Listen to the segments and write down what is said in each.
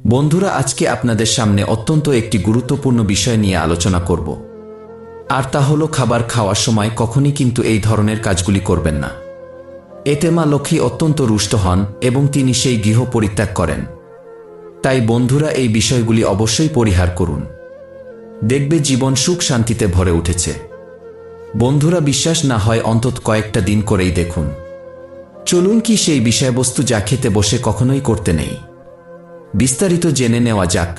বন্ধুরা, আজকে আপনাদের সামনে অত্যন্ত একটি গুরুত্বপূর্ণ বিষয় নিয়ে আলোচনা করব। আর তা হলো খাবার খাওয়ার সময় কখনই কিন্তু এই ধরনের কাজগুলি করবেন না। এতে মা লক্ষ্মী অত্যন্ত রুষ্ট হন এবং তিনি সেই গৃহ পরিত্যাগ করেন। তাই বন্ধুরা, এই বিষয়গুলি অবশ্যই পরিহার করুন। দেখবে জীবন সুখ শান্তিতে ভরে উঠেছে। বন্ধুরা, বিশ্বাস না হয় অন্তত কয়েকটা দিন করেই দেখুন। চলুন কি সেই বিষয়বস্তু যা খেতে বসে কখনোই করতে নেই, বিস্তারিত জেনে নেওয়া যাক।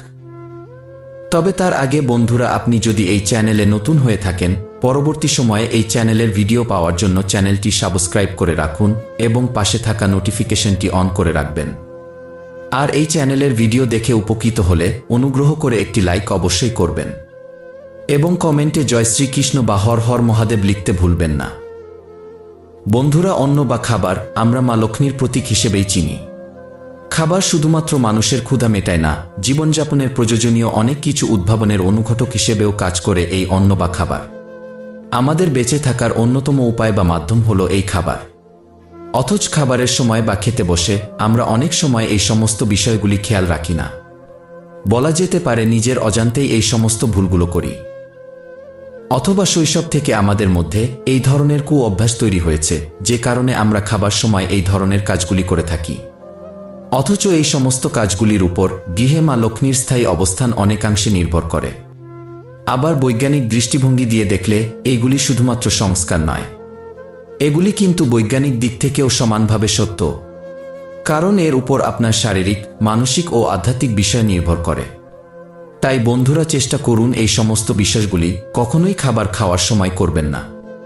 তবে তার আগে বন্ধুরা, আপনি যদি এই চ্যানেলে নতুন হয়ে থাকেন, পরবর্তী সময়ে এই চ্যানেলের ভিডিও পাওয়ার জন্য চ্যানেলটি সাবস্ক্রাইব করে রাখুন এবং পাশে থাকা নোটিফিকেশনটি অন করে রাখবেন। আর এই চ্যানেলের ভিডিও দেখে উপকৃত হলে অনুগ্রহ করে একটি লাইক অবশ্যই করবেন এবং কমেন্টে জয় শ্রীকৃষ্ণ বা হর হর মহাদেব লিখতে ভুলবেন না। বন্ধুরা, অন্ন বা খাবার আমরা মা লক্ষ্মীর প্রতীক হিসেবেই চিনি। খাবার শুধুমাত্র মানুষের ক্ষুধা মেটায় না, জীবনযাপনের প্রয়োজনীয় অনেক কিছু উদ্ভাবনের অনুঘটক হিসেবেও কাজ করে এই অন্ন বা খাবার। আমাদের বেঁচে থাকার অন্যতম উপায় বা মাধ্যম হলো এই খাবার। অথচ খাবারের সময় বা খেতে বসে আমরা অনেক সময় এই সমস্ত বিষয়গুলি খেয়াল রাখি না। বলা যেতে পারে নিজের অজান্তেই এই সমস্ত ভুলগুলো করি। অথবা শৈশব থেকে আমাদের মধ্যে এই ধরনের অভ্যাস তৈরি হয়েছে, যে কারণে আমরা খাবার সময় এই ধরনের কাজগুলি করে থাকি। অথচ এই সমস্ত কাজগুলির উপর গৃহে মা লক্ষ্মীর স্থায়ী অবস্থান অনেকাংশে নির্ভর করে। আবার বৈজ্ঞানিক দৃষ্টিভঙ্গি দিয়ে দেখলে এইগুলি শুধুমাত্র সংস্কার নয়, এগুলি কিন্তু বৈজ্ঞানিক দিক থেকেও সমানভাবে সত্য। কারণ এর উপর আপনার শারীরিক, মানসিক ও আধ্যাত্মিক বিষয় নির্ভর করে। তাই বন্ধুরা, চেষ্টা করুন এই সমস্ত বিষয়গুলি কখনোই খাবার খাওয়ার সময় করবেন না।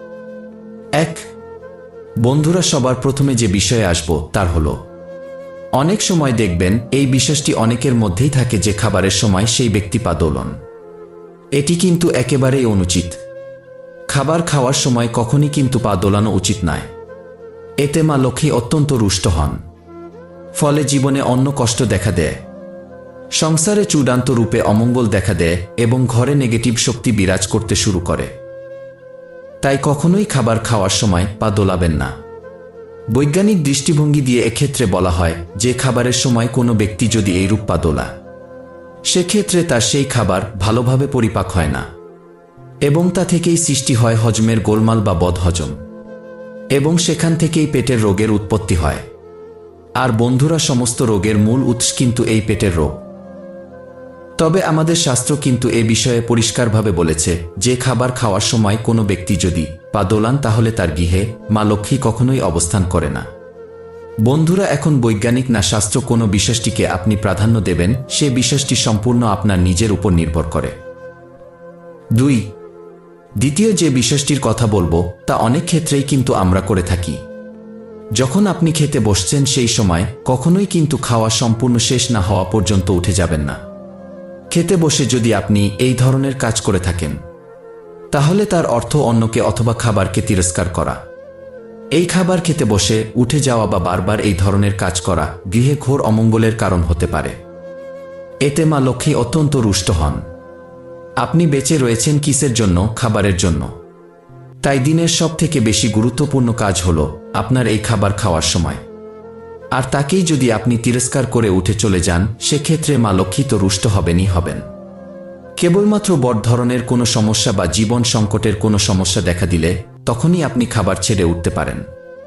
1 বন্ধুরা, সবার প্রথমে যে বিষয়ে আসব তার হলো, অনেক সময় দেখবেন এই বিশ্বাসটি অনেকের মধ্যেই থাকে যে খাবারের সময় সেই ব্যক্তি পা দোলন। এটি কিন্তু একেবারেই অনুচিত। খাবার খাওয়ার সময় কখনই কিন্তু পা দোলানো উচিত নয়। এতে মা লক্ষ্মী অত্যন্ত রুষ্ট হন। ফলে জীবনে অন্য কষ্ট দেখা দেয়, সংসারে চূড়ান্ত রূপে অমঙ্গল দেখা দেয় এবং ঘরে নেগেটিভ শক্তি বিরাজ করতে শুরু করে। তাই কখনোই খাবার খাওয়ার সময় পা দোলাবেন না। বৈজ্ঞানিক দৃষ্টিভঙ্গি দিয়ে এক্ষেত্রে বলা হয় যে খাবারের সময় কোনো ব্যক্তি যদি এইরূপ পা দোলা, সেক্ষেত্রে তার সেই খাবার ভালোভাবে পরিপাক হয় না এবং তা থেকেই সৃষ্টি হয় হজমের গোলমাল বা বদহজম, এবং সেখান থেকেই পেটের রোগের উৎপত্তি হয়। আর বন্ধুরা, সমস্ত রোগের মূল উৎস কিন্তু এই পেটের রোগ। তবে আমাদের শাস্ত্র কিন্তু এ বিষয়ে পরিষ্কারভাবে বলেছে যে খাবার খাওয়ার সময় কোনো ব্যক্তি যদি পা দোলান তাহলে তার গৃহে মা লক্ষ্মী কখনোই অবস্থান করে না। বন্ধুরা, এখন বৈজ্ঞানিক না শাস্ত্র কোনো বিশ্বাসটিকে আপনি প্রাধান্য দেবেন, সে বিশ্বাসটি সম্পূর্ণ আপনার নিজের উপর নির্ভর করে। 2 দ্বিতীয় যে বিশ্বাসটির কথা বলবো তা অনেক ক্ষেত্রেই কিন্তু আমরা করে থাকি। যখন আপনি খেতে বসছেন সেই সময় কখনোই কিন্তু খাওয়া সম্পূর্ণ শেষ না হওয়া পর্যন্ত উঠে যাবেন না। খেতে বসে যদি আপনি এই ধরনের কাজ করে থাকেন, তাহলে তার অর্থ অন্যকে অথবা খাবারকে তিরস্কার করা। এই খাবার খেতে বসে উঠে যাওয়া বা বারবার এই ধরনের কাজ করা গৃহে ঘোর অমঙ্গলের কারণ হতে পারে। এতে মা লক্ষ্মী অত্যন্ত রুষ্ট হন। আপনি বেঁচে রয়েছেন কিসের জন্য? খাবারের জন্য। তাই দিনের সবথেকে বেশি গুরুত্বপূর্ণ কাজ হলো আপনার এই খাবার খাওয়ার সময়। আর তাকেই যদি আপনি তিরস্কার করে উঠে চলে যান, সেক্ষেত্রে মা লক্ষ্মী তো রুষ্ট হবেনই হবেন। কেবলমাত্র বড় ধরনের কোনো সমস্যা বা জীবন সংকটের কোনো সমস্যা দেখা দিলে তখনই আপনি খাবার ছেড়ে উঠতে পারেন।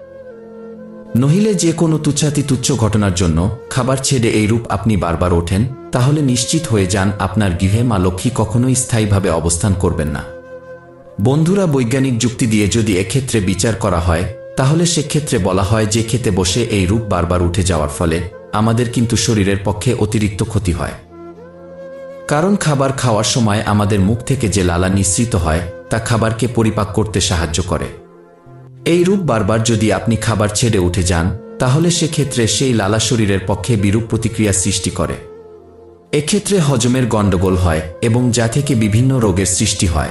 নহিলে যে কোনো তুচ্ছ ঘটনার জন্য খাবার ছেড়ে এইরূপ আপনি বারবার ওঠেন, তাহলে নিশ্চিত হয়ে যান আপনার গৃহে মা লক্ষ্মী কখনোই স্থায়ীভাবে অবস্থান করবেন না। বন্ধুরা, বৈজ্ঞানিক যুক্তি দিয়ে যদি এক্ষেত্রে বিচার করা হয়, তাহলে সেক্ষেত্রে বলা হয় যে খেতে বসে এই রূপ বারবার উঠে যাওয়ার ফলে আমাদের কিন্তু শরীরের পক্ষে অতিরিক্ত ক্ষতি হয়। কারণ খাবার খাওয়ার সময় আমাদের মুখ থেকে যে লালা নিঃসৃত হয় তা খাবারকে পরিপাক করতে সাহায্য করে। এই রূপ বারবার যদি আপনি খাবার ছেড়ে উঠে যান, তাহলে সেক্ষেত্রে সেই লালা শরীরের পক্ষে বিরূপ প্রতিক্রিয়া সৃষ্টি করে। এক্ষেত্রে হজমের গণ্ডগোল হয় এবং যা থেকে বিভিন্ন রোগের সৃষ্টি হয়।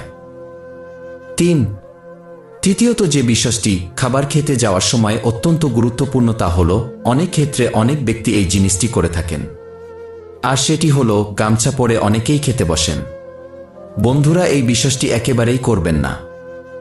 3 তৃতীয়ত যে বিষয়টি খাবার খেতে যাওয়ার সময় অত্যন্ত গুরুত্বপূর্ণ তা হল, অনেক ক্ষেত্রে অনেক ব্যক্তি এই জিনিসটি করে থাকেন, আর সেটি হলো গামছা পরে অনেকেই খেতে বসেন। বন্ধুরা, এই বিষয়টি একেবারেই করবেন না।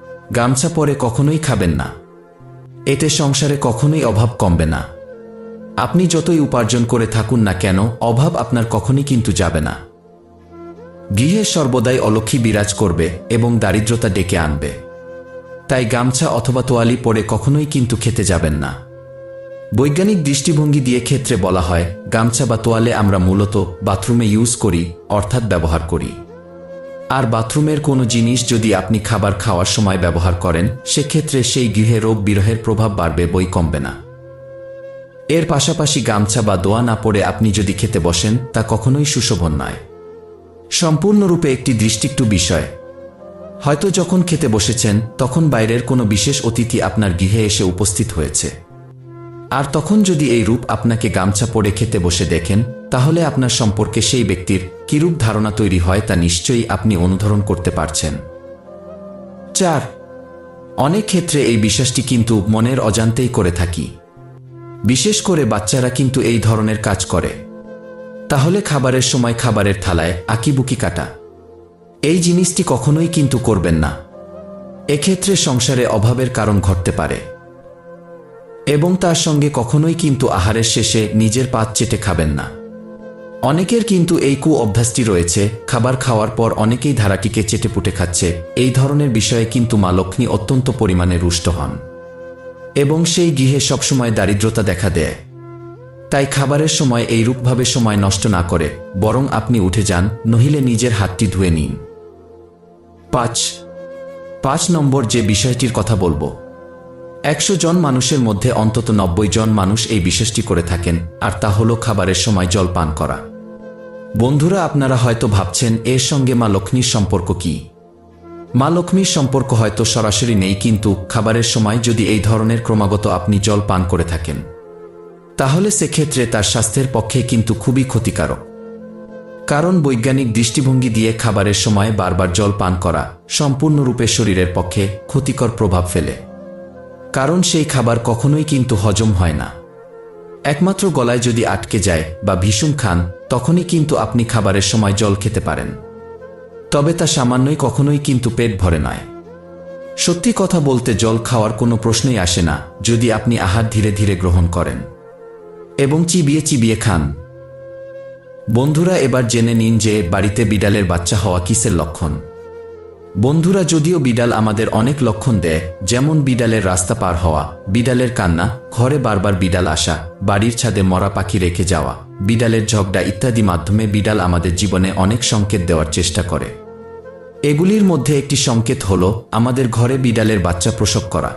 গামছা পরে কখনোই খাবেন না। এতে সংসারে কখনোই অভাব কমবে না। আপনি যতই উপার্জন করে থাকুন না কেন, অভাব আপনার কখনই কিন্তু যাবে না। গৃহে সর্বদাই অলক্ষ্মী বিরাজ করবে এবং দারিদ্রতা ডেকে আনবে। তাই গামছা অথবা তোয়ালি পরে কখনোই কিন্তু খেতে যাবেন না। বৈজ্ঞানিক দৃষ্টিভঙ্গি দিয়ে ক্ষেত্রে বলা হয়, গামছা বা তোয়ালে আমরা মূলত বাথরুমে ইউজ করি, অর্থাৎ ব্যবহার করি। আর বাথরুমের কোনো জিনিস যদি আপনি খাবার খাওয়ার সময় ব্যবহার করেন, সেক্ষেত্রে সেই গৃহে রোগ বিরহের প্রভাব বাড়বে, বই কমবে না। এর পাশাপাশি গামছা বা দোয়া না পরে আপনি যদি খেতে বসেন, তা কখনোই সুশোভন নয়। সম্পূর্ণরূপে একটি দৃষ্টিকটু বিষয়। হয়তো যখন খেতে বসেছেন, তখন বাইরের কোনো বিশেষ অতিথি আপনার গৃহে এসে উপস্থিত হয়েছে। আর তখন যদি এই রূপ আপনাকে গামছা পরে খেতে বসে দেখেন, তাহলে আপনার সম্পর্কে সেই ব্যক্তির কিরূপ ধারণা তৈরি হয় তা নিশ্চয়ই আপনি অনুধাবন করতে পারছেন। 4. অনেক ক্ষেত্রে এই বিশ্বাসটি কিন্তু মনের অজান্তেই করে থাকি। বিশেষ করে বাচ্চারা কিন্তু এই ধরনের কাজ করে। তাহলে খাবারের সময় খাবারের থালায় আঁকিবুকি কাটা, এই জিনিসটি কখনোই কিন্তু করবেন না। এক্ষেত্রে সংসারে অভাবের কারণ ঘটতে পারে। এবং তার সঙ্গে কখনোই কিন্তু আহারের শেষে নিজের পাত চেটে খাবেন না। অনেকের কিন্তু এই অভ্যাসটি রয়েছে, খাবার খাওয়ার পর অনেকেই ধারাটিকে চেটেপুটে খাচ্ছে। এই ধরনের বিষয়ে কিন্তু মা লক্ষ্মী অত্যন্ত পরিমাণে রুষ্ট হন এবং সেই গৃহে সবসময় দারিদ্রতা দেখা দেয়। তাই খাবারের সময় এইরূপভাবে সময় নষ্ট না করে বরং আপনি উঠে যান, নহিলে নিজের হাতটি ধুয়ে নিন। 5 নম্বর যে বিষয়টির কথা বলবো, 100 জন মানুষের মধ্যে অন্তত 90 জন মানুষ এই বিশ্বাসটি করে থাকেন, আর তা হলো খাবারের সময় জল পান করা। বন্ধুরা, আপনারা হয়তো ভাবছেন এর সঙ্গে মা লক্ষ্মীর সম্পর্ক কি? মা লক্ষ্মীর সম্পর্ক হয়তো সরাসরি নেই, কিন্তু খাবারের সময় যদি এই ধরনের ক্রমাগত আপনি জল পান করে থাকেন, তাহলে সেক্ষেত্রে তার স্বাস্থ্যের পক্ষে কিন্তু খুবই ক্ষতিকারক। কারণ বৈজ্ঞানিক দৃষ্টিভঙ্গি দিয়ে খাবারের সময় বারবার জল পান করা সম্পূর্ণরূপে শরীরের পক্ষে ক্ষতিকর প্রভাব ফেলে। কারণ সেই খাবার কখনোই কিন্তু হজম হয় না। একমাত্র গলায় যদি আটকে যায় বা ভীষণ খান, তখনই কিন্তু আপনি খাবারের সময় জল খেতে পারেন। তবে তা সামান্যই, কখনোই কিন্তু পেট ভরে নয়। সত্যি কথা বলতে জল খাওয়ার কোনো প্রশ্নই আসে না যদি আপনি আহার ধীরে ধীরে গ্রহণ করেন এবং চিবিয়ে চিবিয়ে খান। বন্ধুরা, এবার জেনে নিন যে বাড়িতে বিড়ালের বাচ্চা হওয়া কিসের লক্ষণ। বন্ধুরা, যদিও বিড়াল আমাদের অনেক লক্ষণ দেয়, যেমন বিড়ালের রাস্তা পার হওয়া, বিড়ালের কান্না, ঘরে বারবার বিড়াল আসা, বাড়ির ছাদে মরা পাখি রেখে যাওয়া, বিড়ালের ঝগড়া ইত্যাদি মাধ্যমে বিড়াল আমাদের জীবনে অনেক সংকেত দেওয়ার চেষ্টা করে। এগুলির মধ্যে একটি সংকেত হলো আমাদের ঘরে বিড়ালের বাচ্চা প্রসব করা।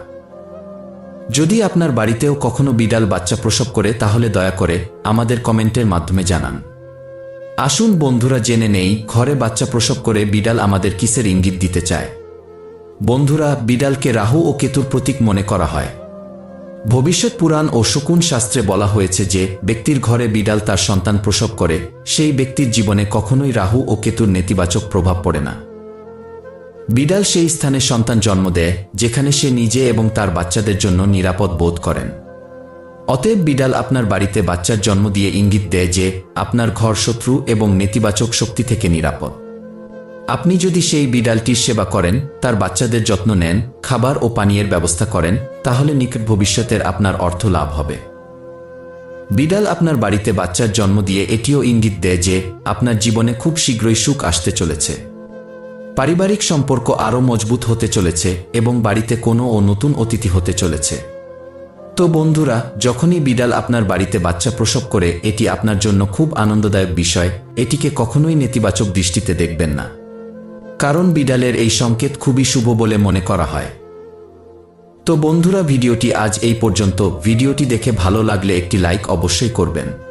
যদি আপনার বাড়িতেও কখনো বিড়াল বাচ্চা প্রসব করে, তাহলে দয়া করে আমাদের কমেন্টের মাধ্যমে জানান। আসুন বন্ধুরা, জেনে নেই ঘরে বাচ্চা প্রসব করে বিড়াল আমাদের কিসের ইঙ্গিত দিতে চায়। বন্ধুরা, বিড়ালকে রাহু ও কেতুর প্রতীক মনে করা হয়। ভবিষ্যৎ পুরাণ ও শকুন শাস্ত্রে বলা হয়েছে যে ব্যক্তির ঘরে বিড়াল তার সন্তান প্রসব করে, সেই ব্যক্তির জীবনে কখনোই রাহু ও কেতুর নেতিবাচক প্রভাব পড়ে না। বিড়াল সেই স্থানে সন্তান জন্ম দেয় যেখানে সে নিজে এবং তার বাচ্চাদের জন্য নিরাপদ বোধ করেন। অতএব বিড়াল আপনার বাড়িতে বাচ্চার জন্ম দিয়ে ইঙ্গিত দেয় যে আপনার ঘর শত্রু এবং নেতিবাচক শক্তি থেকে নিরাপদ। আপনি যদি সেই বিড়ালটির সেবা করেন, তার বাচ্চাদের যত্ন নেন, খাবার ও পানীয়ের ব্যবস্থা করেন, তাহলে নিকট ভবিষ্যতের আপনার অর্থ লাভ হবে। বিড়াল আপনার বাড়িতে বাচ্চার জন্ম দিয়ে এটিও ইঙ্গিত দেয় যে আপনার জীবনে খুব শীঘ্রই সুখ আসতে চলেছে, পারিবারিক সম্পর্ক আরও মজবুত হতে চলেছে এবং বাড়িতে কোনো নতুন অতিথি হতে চলেছে। তো বন্ধুরা, যখনই বিড়াল আপনার বাড়িতে বাচ্চা প্রসব করে, এটি আপনার জন্য খুব আনন্দদায়ক বিষয়। এটিকে কখনোই নেতিবাচক দৃষ্টিতে দেখবেন না, কারণ বিড়ালের এই সংকেত খুবই শুভ বলে মনে করা হয়। তো বন্ধুরা, ভিডিওটি আজ এই পর্যন্ত। ভিডিওটি দেখে ভালো লাগলে একটি লাইক অবশ্যই করবেন।